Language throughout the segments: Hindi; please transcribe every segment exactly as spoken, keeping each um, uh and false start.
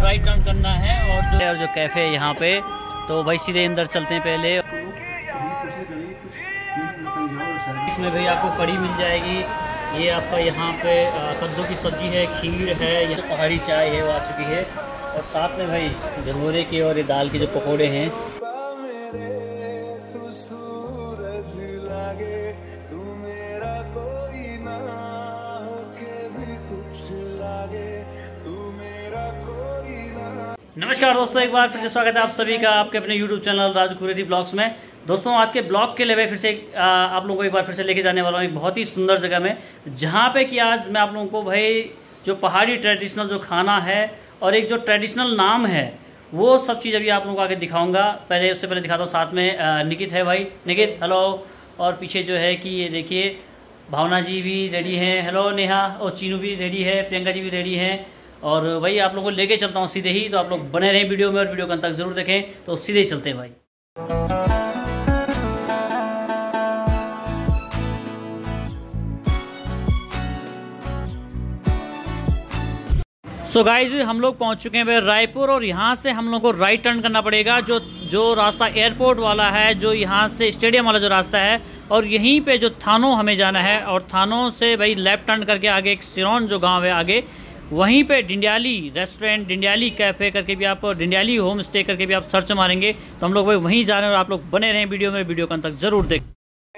राइट टर्न करना है और जो और जो कैफ़े है यहाँ पे, तो भाई सीधे अंदर चलते हैं पहले। इसमें भाई आपको कड़ी मिल जाएगी, ये आपका यहाँ पे कद्दू की सब्जी है, खीर है, ये पहाड़ी चाय है वो आ चुकी है, और साथ में भाई झरमोरे के और ये दाल के जो पकौड़े हैं। नमस्कार दोस्तों, एक बार फिर से स्वागत है आप सभी का आपके अपने YouTube channel Raju Kureti blogs में। दोस्तों आज के ब्लॉग के लिए फिर से आ, आप लोगों को एक बार फिर से लेके जाने वाला हूँ एक बहुत ही सुंदर जगह में, जहाँ पे कि आज मैं आप लोगों को भाई जो पहाड़ी ट्रेडिशनल जो खाना है और एक जो ट्रेडिशनल नाम है वो सब चीज़ अभी आप लोगों को आगे दिखाऊंगा। पहले उससे पहले दिखाता हूँ, साथ में आ, निकित है भाई। निकित हेलो। और पीछे जो है कि ये देखिए भावना जी भी रेडी हैं, हेलो नेहा, और चीनू भी रेडी है, प्रियंका जी भी रेडी हैं। और वही आप लोगों को लेके चलता हूँ सीधे ही, तो आप लोग बने रहें वीडियो में और वीडियो को अंत तक जरूर देखें। तो सीधे ही चलते हैं भाई। सो so गाइज हम लोग पहुंच चुके हैं भाई रायपुर, और यहाँ से हम लोग को राइट टर्न करना पड़ेगा। जो जो रास्ता एयरपोर्ट वाला है, जो यहाँ से स्टेडियम वाला जो रास्ता है, और यहीं पे जो थानों हमें जाना है, और थानों से भाई लेफ्ट टर्न करके आगे एक सिरोन जो गांव है आगे, वहीं पे डिंडियाली रेस्टोरेंट, डिंडियाली कैफ़े करके भी आप, डिंडियाली होम स्टे करके भी आप सर्च मारेंगे तो हम लोग भाई वहीं जा रहे हैं। और आप लोग बने रहें वीडियो में, वीडियो को अंत तक जरूर देखें।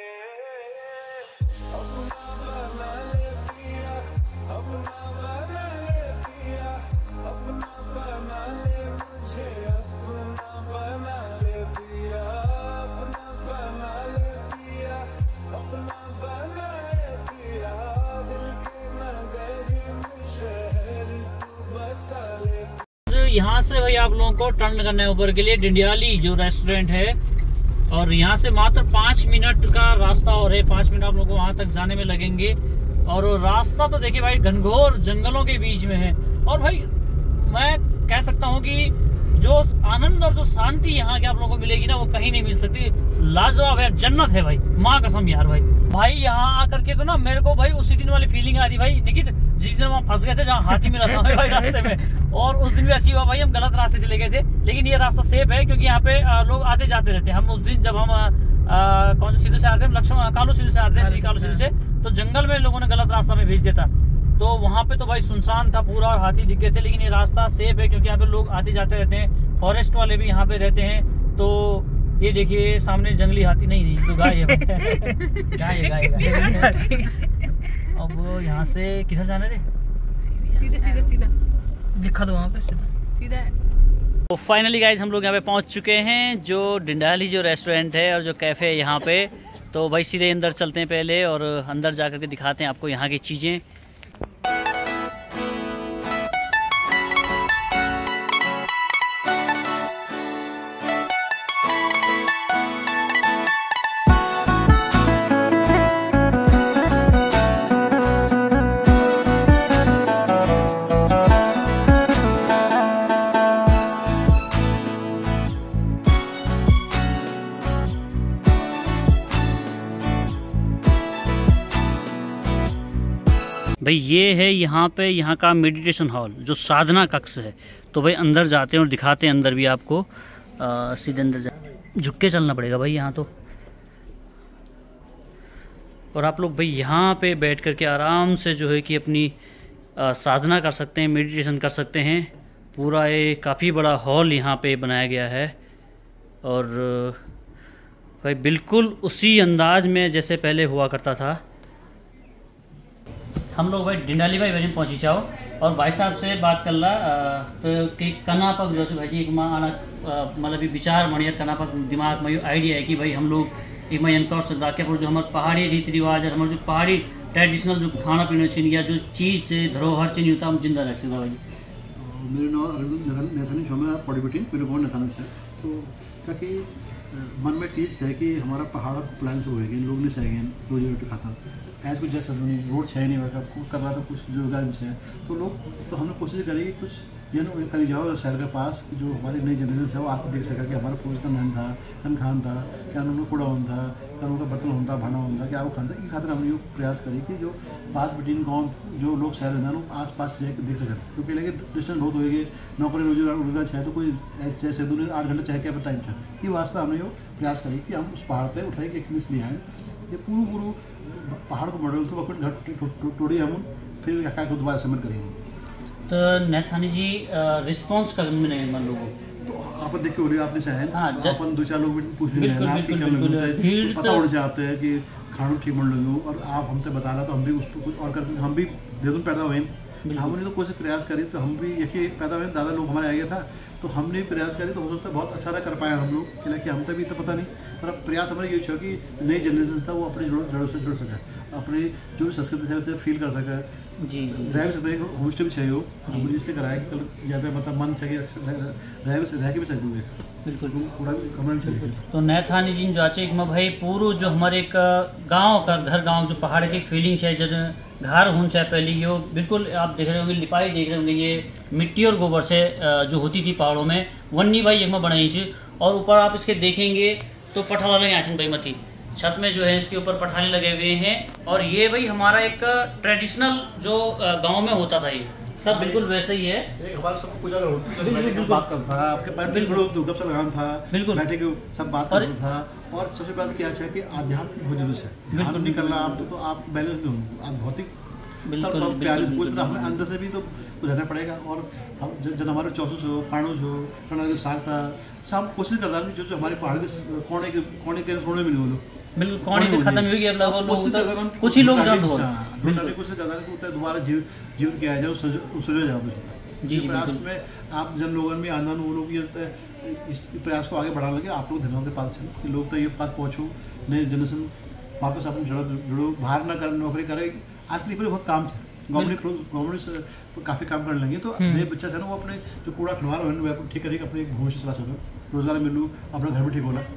यहाँ से भाई आप लोगों को टर्न करना है ऊपर के लिए डिंडियाली जो रेस्टोरेंट है, और यहाँ से मात्र पाँच मिनट का रास्ता और है। पाँच मिनट आप लोगों को वहाँ तक जाने में लगेंगे। और रास्ता तो देखिए भाई घनघोर जंगलों के बीच में है, और भाई मैं कह सकता हूँ कि जो आनंद और जो शांति यहाँ की आप लोगों को मिलेगी ना, वो कहीं नहीं मिल सकती। लाजवाब है, जन्नत है भाई, माँ कसम यार। भाई भाई यहाँ आकर के तो ना मेरे को भाई उसी दिन वाली फीलिंग आ रही भाई निकित, जिस दिन वहाँ फंस गए थे जहाँ हाथी मिला था भाई रास्ते में। और उस दिन भी ऐसी हुआ भाई, हम गलत रास्ते चले गए थे, लेकिन ये रास्ता सेफ है क्योंकि यहाँ पे लोग आते जाते रहते हैं। हम उस दिन जब हम आ, कौन से सीधे से आ रहे थे, लक्ष्मण कालू सीधे से आ रहे थे, श्री कालू सीधे से, तो जंगल में लोगों ने गलत रास्ता में भेज देता, तो वहाँ पे तो भाई सुनसान था पूरा और हाथी दिख गए थे। लेकिन ये रास्ता सेफ है क्योंकि यहाँ पे लोग आते जाते रहते हैं, फॉरेस्ट वाले भी यहाँ पे रहते हैं। तो ये देखिए सामने जंगली हाथी, नहीं नहीं तो गाय है गाय है गाय गाय। अब यहाँ से किधर जाना रे? सीधे सीधे सीधा लिखा दो वहाँ पे, सीधा सीधा है। तो फाइनली गाइज हम लोग यहाँ पे पहुँच चुके हैं, जो डिंडियाली जो रेस्टोरेंट है और जो कैफ़े है यहाँ पे। तो भाई सीधे अंदर चलते हैं पहले, और अंदर जा करके दिखाते हैं आपको यहाँ की चीज़ें। भाई ये है यहाँ पे यहाँ का मेडिटेशन हॉल, जो साधना कक्ष है। तो भाई अंदर जाते हैं और दिखाते हैं अंदर भी आपको। आ, सीधे अंदर जा झुक के चलना पड़ेगा भाई यहाँ तो। और आप लोग भाई यहाँ पे बैठ करके आराम से जो है कि अपनी आ, साधना कर सकते हैं, मेडिटेशन कर सकते हैं। पूरा एक काफ़ी बड़ा हॉल यहाँ पे बनाया गया है, और भाई बिल्कुल उसी अंदाज में जैसे पहले हुआ करता था। हम लोग भाई डिंडियाली भाई वजन पहुँची जाओ, और भाई साहब से बात कर ला तो कि कनापक जो भाई जी एक माना मतलब विचार मणियर कनापक दिमाग में आइडिया है कि भाई हम लोग एक मैं कर सकता कि जो हमारे पहाड़ी रीति रिवाज है, हमारे जो पहाड़ी ट्रेडिशनल जो खाना पीना चाहिए या जो चीज़ धरोहर चाहिए होता हम जिंदा रख सकते भाई। मेरा नाम अरविंद नेथानी शर्मा पॉडीबिटिन, मेरे बहुत नेथाना से। तो क्योंकि मन में चीज़ है कि हमारा पहाड़ प्लान से होएगा, इन लोग नहीं सहेंगे रोजी रोटी खाता। एज कुछ जैसा रोड है नहीं वगैरह कुछ कर रहा था, कुछ रोजगार है तो लोग तो हमने कोशिश करी कि कुछ ये ना करी जाओ शहर के पास जो हमारी नई जनरेशन है वो आपको देख सका कि हमारा पूर्वज का महन था, खन खान था, क्या उनका कूड़ा होता था, क्या उनका बर्तन होता भाना होता क्या वो खाना था। इस खातिर हमने ये प्रयास करी कि जो पास बिटवीन गाँव जो लोग शहर रहना लोग आस पास जाकर देख सकें, क्योंकि लगे डिस्टेंस बहुत होएगी, नौकरी रोजगार रोजगार चाहे तो कोई जैसे दूर आठ घंटे चाहे क्या टाइम चाहे। ये वास्ते हमने ये प्रयास करी कि हम उस पहाड़ पर उठाए कि एक इसलिए आए ये पूरा पूरा पहाड़ को मॉडल तो अपने घर तोड़ी हम फिर रखा को दोबारा समर करेंगे। तो नैथानी जी रिस्पॉन्स कर में नहीं मान लोगों तो आप देख के हो रही आपने चाहे हाँ, तो अपन दो चार लोग भी पूछ रहे हैं आपकी क्या लगे होता है पता उड़ जाते हैं कि खाना ठीक मन लगे और आप हमसे बता रहा तो हम भी उसको कुछ और करके हम भी दे दूँ पैदा हुए हमने तो कोशिश प्रयास करी तो हम भी यही पैदा हुए दादा लोग हमारे आगे था तो हमने प्रयास करी तो हो सकता है बहुत अच्छा ना कर पाया हम लोग क्योंकि हम तक भी तो पता नहीं पर प्रयास हमारा ये था कि नई जनरेशन था वो अपनी जड़ों से जुड़ सके, अपनी जो भी संस्कृति है उसे फील कर सके। जी जी रह भी सकते हैं होम स्टे भी चाहिए हो हमने इसलिए कराया कि कल ज़्यादा मतलब मन चाहिए रह भी रह के भी सकते बिल्कुल पूरा कमरा चाहिए। तो नैथानी जी जो आचे में भाई पूरा जो हमारे एक गांव का घर गांव जो पहाड़ की फीलिंग है जो घर हूँ चाहे पहले यो बिल्कुल आप देख रहे होंगे लिपाई देख रहे होंगे ये मिट्टी और गोबर से जो होती थी पहाड़ों में वन्नी भाई एक में बनाई थी और ऊपर आप इसके देखेंगे तो पठाला लगे आचन भाई मती छत में जो है इसके ऊपर पठाने लगे हुए हैं और ये भाई हमारा एक ट्रेडिशनल जो गांव में होता था ये सब बिल्कुल वैसे ही है। एक हमारा सब पूजा अगर होती तो बैठे के बात करता था आपके पैर बिल्कुल गप से लगान था बिल्कुल बैठे के सब बात करता था और सबसे पहले क्या है कि आध्यात्म बहुत जरूरी है ध्यान नहीं करना आप तो आप बैलेंस नहीं होंगे आप भौतिक बिल्कुल हमें अंदर से भी तो रहना पड़ेगा और हम जब हमारे चौसठ हो फाणुस हो कर्नाटक साग था सब कोशिश करता है जो जो हमारे पहाड़ के कोने के कोने के सोने में नहीं बोलो बिल्कुल कौन ही खत्म हो गया अब लोग कुछ ही लोग जान दो बिल्कुल कोशिश करता है कि दोबारा जीव जीवित किया जाए सुझो जाए जी प्रयास में आप जन लोगों में आनंद वो लोग ये इस प्रयास को आगे बढ़ाने लगे आप लोग धन्यवाद के पास से कि लोग तो ये पास पहुँचो नई जनरेशन वापस अपने जुड़ो जुड़ो बाहर ना कर नौकरी करे आज के लिए बहुत काम है गवर्नमेंट गवर्नमेंट से काफ़ी काम करने लगे तो नए बच्चा था ना वो अपने जो कूड़ा खिलवाड़ हो वो ठीक करेगा अपने भविष्य चला सको रोजगार मिलू अपना घर में ठीक होला।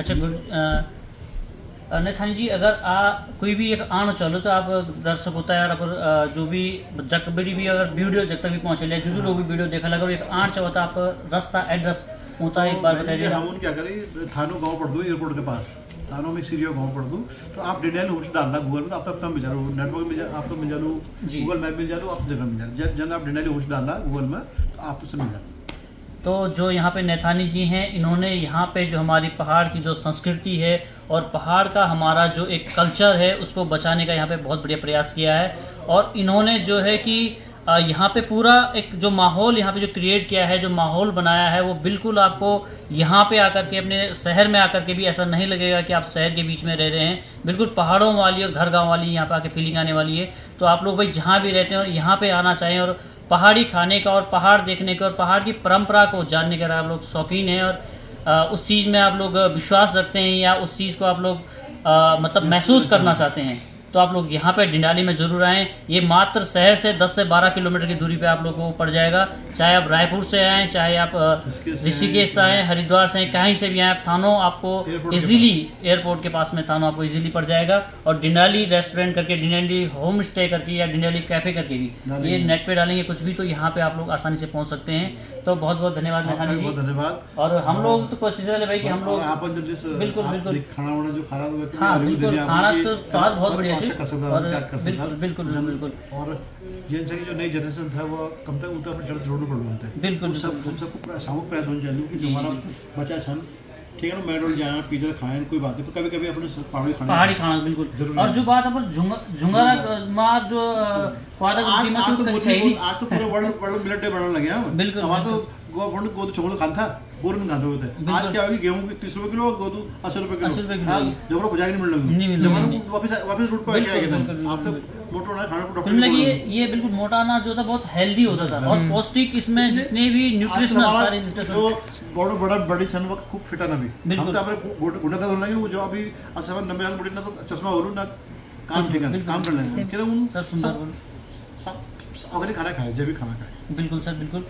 अच्छा नैथानी जी अगर आ कोई भी एक आण चलो तो आप दर्शक होता है यार जो भी जक बड़ी भी अगर वीडियो जब तक भी पहुँचे ले जो जो लोग भी वीडियो देखा लगा एक आण चाहो तो आप रास्ता एड्रेस होता है एक बार बताइए। हम उन क्या करें थानो गाँव पड़ दो एयरपोर्ट के पास थानों में सीरियो गाँव पड़ दूँ तो आप डिटेल होम डालना गूगल में आप तब मिल जा लो नेटवर्क में आप तो मिल जा लो गूगल मैप मिल जा लो आप जगह मिल जा जन आप डिटेल होम डालना गूगल में तो आप तो सब मिल जाए। तो जो यहाँ पे नैथानी जी हैं इन्होंने यहाँ पे जो हमारी पहाड़ की जो संस्कृति है और पहाड़ का हमारा जो एक कल्चर है उसको बचाने का यहाँ पे बहुत बढ़िया प्रयास किया है और इन्होंने जो है कि यहाँ पे पूरा एक जो माहौल यहाँ पे जो क्रिएट किया है जो माहौल बनाया है वो बिल्कुल आपको यहाँ पे आकर के अपने शहर में आकर के भी ऐसा नहीं लगेगा कि आप शहर के बीच में रह रहे हैं बिल्कुल पहाड़ों वाली और घर गाँव वाली यहाँ पे आके फीलिंग आने वाली है। तो आप लोग भाई जहाँ भी रहते हैं और यहाँ पे आना चाहें और पहाड़ी खाने का और पहाड़ देखने का और पहाड़ की परंपरा को जानने का आप लोग शौकीन हैं और आ, उस चीज़ में आप लोग विश्वास रखते हैं या उस चीज़ को आप लोग आ, मतलब महसूस करना चाहते हैं तो आप लोग यहाँ पे डिंडाली में जरूर आएँ। ये मात्र शहर से दस से बारह किलोमीटर की दूरी पे आप लोगों को पड़ जाएगा, चाहे आप रायपुर से आएँ चाहे आप ऋषिकेश से आएँ हरिद्वार से आएँ कहीं से भी आएँ थानों आपको इजीली एयरपोर्ट के पास में थानों आपको इजीली पड़ जाएगा और डिंडाली रेस्टोरेंट करके डिंडाली होम स्टे करके या डिंडाली कैफे करके भी ये नेट पे डालेंगे कुछ भी तो यहाँ पे आप लोग आसानी से पहुँच सकते हैं। तो बहुत बहुत धन्यवाद नैथानी जी धन्यवाद और हम लोग तो कोशिश रहे भाई कि हम लोग बिल्कुल बिल्कुल खाना वाना जो खाना हाँ बिल्कुल खाना तो स्वाद बहुत बढ़िया कर सकता और बिल्कुल बिल्कुल बिल्कुल और ये जो नई जनरेशन था वो कम तक उतना अपने जड़ जोड़ना पड़ है बिल्कुल सब हम सबको सामूहिक प्रयास होना चाहिए कि जो हमारा बच्चा छन ठीक है ना मैडोल जाए पिज्जा खाएं कोई बात नहीं पर कभी कभी अपने पहाड़ी खाना पहाड़ी खाना बिल्कुल और जो बात अपन झुंगारा मार जो आज तो पूरा वर्ल्ड वर्ल्ड मिलेट डे बनाने लगे हैं बिल्कुल हमारा तो गोद गोद छोड़ खान था बोर में खाते होते हैं आज क्या होगी गेहूं की तीस रुपए किलो गोदू अस्सी रुपए किलो जब खुजा नहीं मिल जमाना वापस वापस रूट पर क्या है आप तो मोटा ना खाना डॉक्टर लगी ये ये बिल्कुल मोटा अनाज जो था बहुत हेल्दी होता था और पौष्टिक इसमें जितने भी न्यूट्रिशनल सारे न्यूट्रिशन बड़ा बड़ा बड़ी सन वक्त खूब फिटा ना भी हम तो अपने गुंडा था लगे वो जो अभी अस्सी नब्बे साल बुढ़ी ना तो चश्मा हो ना काम ठीक है काम कर लेंगे क्या उन सब सुंदर सब अगर खाना खाए जब भी खाना खाए बिल्कुल सर बिल्कुल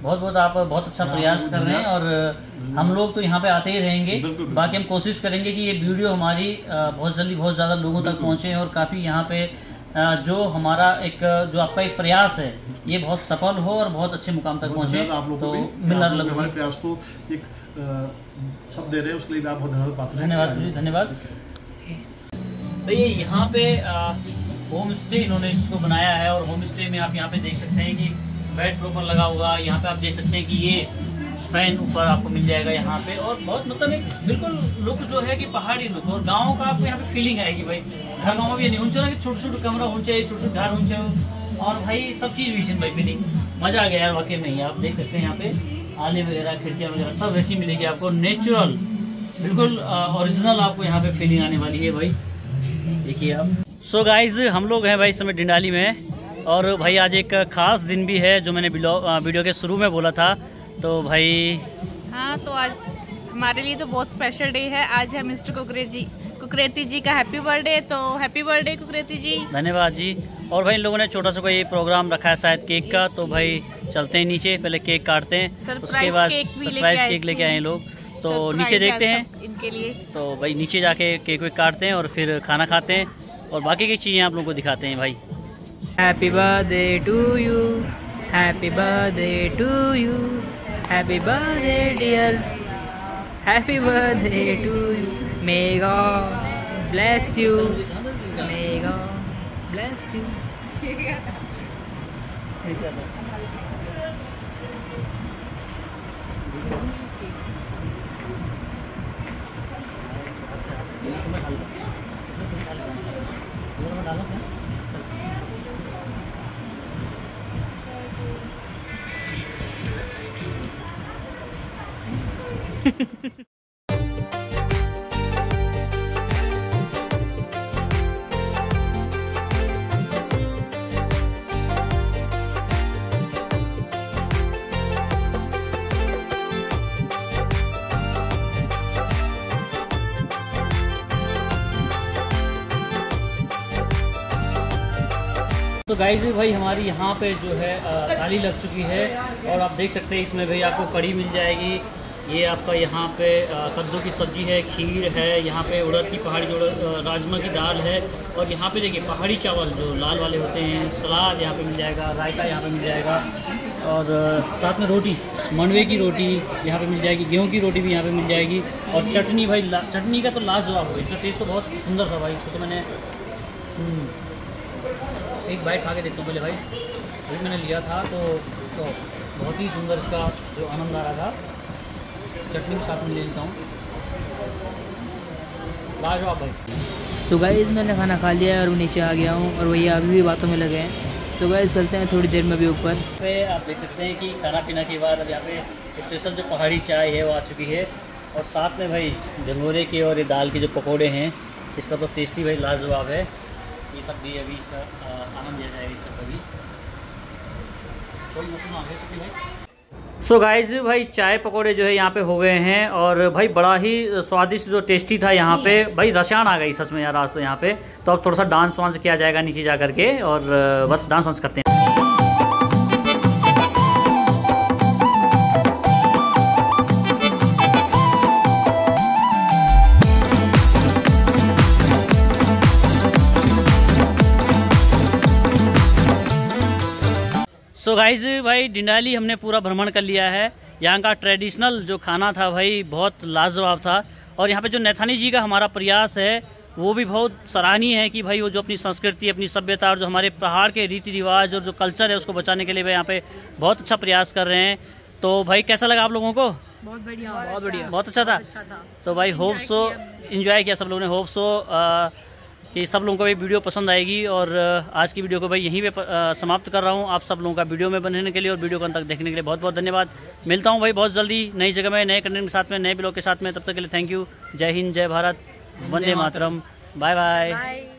बहुत बहुत आप बहुत अच्छा प्रयास कर रहे हैं और हम लोग तो यहाँ पे आते ही रहेंगे। बाकी हम कोशिश करेंगे कि ये वीडियो हमारी बहुत जल्दी बहुत ज़्यादा लोगों तक पहुँचे और काफ़ी यहाँ पे जो हमारा एक जो आपका एक प्रयास है ये बहुत सफल हो और बहुत अच्छे मुकाम तक पहुँचे। आप लोग तो मिलर हमारे प्रयास को एक सब दे रहे हैं, उसके लिए आप बहुत धन्यवाद पात्र हैं। धन्यवाद जी, धन्यवाद भैया। यहाँ पे होम स्टे इन्होंने इसको बनाया है और होम स्टे में आप यहाँ पे देख सकते हैं कि बेड प्रॉपर लगा होगा। यहाँ पे आप देख सकते हैं कि ये फैन ऊपर आपको मिल जाएगा यहाँ पे और बहुत मतलब एक बिल्कुल लुक जो है कि पहाड़ी लुक और गांव का आपको यहाँ पे फीलिंग आएगी भाई। हर गाँव में ये नहीं होना कि छोटे छोटे कमरा होना चाहिए, छोटे छोटे घर होना चाहिए और भाई सब चीज़ विजन भाई फीलिंग मजा आ गया यार वाकई में। ही आप देख सकते हैं यहाँ पे आले वगैरह खिड़कियाँ वगैरह सब वैसी मिलेगी आपको, नेचुरल बिल्कुल ओरिजिनल आपको यहाँ पे फीलिंग आने वाली है भाई, देखिए आप। सो गाइज हम लोग हैं भाई इस समय डिंडाली में और भाई आज एक खास दिन भी है जो मैंने वीडियो के शुरू में बोला था। तो भाई हाँ, तो आज हमारे लिए तो बहुत स्पेशल डे है। आज है मिस्टर कुकरेती जी कुकरेती जी का हैप्पी बर्थडे, तो हैप्पी बर्थडे कुकरेती जी। धन्यवाद जी। और भाई इन लोगों ने छोटा सा कोई प्रोग्राम रखा है शायद केक का, तो भाई चलते हैं नीचे, पहले केक काटते हैं, उसके बाद सरप्राइज केक लेके आए लोग। तो नीचे देखते हैं इनके लिए। तो भाई नीचे जाके केक वेक काटते हैं और फिर खाना खाते हैं और बाकी की चीज़ें आप लोगों को दिखाते हैं भाई। Happy birthday to you, happy birthday to you, happy birthday dear, happy birthday to you, may God bless you, may God bless you. तो गाइस भाई हमारी यहाँ पे जो है थाली लग चुकी है और आप देख सकते हैं इसमें भाई आपको कढ़ी मिल जाएगी। ये आपका यहाँ पे कद्दू की सब्ज़ी है, खीर है, यहाँ पे उड़द की पहाड़ी जो राजमा की दाल है और यहाँ पे देखिए पहाड़ी चावल जो लाल वाले होते हैं, सलाद यहाँ पे मिल जाएगा, रायता यहाँ पे मिल जाएगा और साथ में रोटी, मंडवे की रोटी यहाँ पे मिल जाएगी, गेहूँ की रोटी भी यहाँ पे मिल जाएगी और चटनी भाई चटनी का तो लाजवाब हो, इसका टेस्ट तो बहुत सुंदर था भाई। इसको तो मैंने एक बाइट खा के देखता हूँ पहले भाई, अभी मैंने लिया था तो तो बहुत ही सुंदर इसका जो आनंद आ रहा था। चटनी के साथ में ले लेता हूँ, लाजवाब भाई। सो गाइस मैंने खाना खा लिया है और नीचे आ गया हूँ और भैया अभी भी बातों में लगे हैं। सो गाइस चलते हैं थोड़ी देर में भी ऊपर पे। आप देख सकते हैं कि खाना पीना के बाद अब यहाँ पे स्पेशल जो पहाड़ी चाय है वो आ चुकी है और साथ में भाई झंगोरे के और ये दाल के जो पकौड़े हैं इसका तो टेस्टी भाई लाजवाब है। ये सब भी अभी सब आनंद लिया जाएगा इस सब का भी। सो गाइस भाई चाय पकौड़े जो है यहाँ पे हो गए हैं और भाई बड़ा ही स्वादिष्ट जो टेस्टी था यहाँ पे भाई, रसायन आ गई सच में यार आज तो यहाँ पे। तो अब थोड़ा सा डांस वांस किया जाएगा नीचे जा करके और बस डांस वांस करते हैं। सो so गाइज भाई डिंडाली हमने पूरा भ्रमण कर लिया है। यहाँ का ट्रेडिशनल जो खाना था भाई बहुत लाजवाब था और यहाँ पे जो नैथानी जी का हमारा प्रयास है वो भी बहुत सराहनीय है कि भाई वो जो अपनी संस्कृति, अपनी सभ्यता और जो हमारे पहाड़ के रीति रिवाज और जो कल्चर है उसको बचाने के लिए भाई यहाँ पे बहुत अच्छा प्रयास कर रहे हैं। तो भाई कैसा लगा आप लोगों को? बहुत बढ़िया, बहुत बढ़िया, बहुत अच्छा था। तो भाई होप सो इन्जॉय किया सब लोगों ने, होप सो कि सब लोगों को भी वीडियो पसंद आएगी और आज की वीडियो को भाई यहीं पे समाप्त कर रहा हूँ। आप सब लोगों का वीडियो में बनने के लिए और वीडियो को अंत तक देखने के लिए बहुत बहुत धन्यवाद। मिलता हूँ भाई बहुत जल्दी नई जगह में, नए कंटेंट के साथ में, नए ब्लॉग के साथ में। तब तक के लिए थैंक यू। जय हिंद, जय भारत, वंदे मातरम, बाय बाय।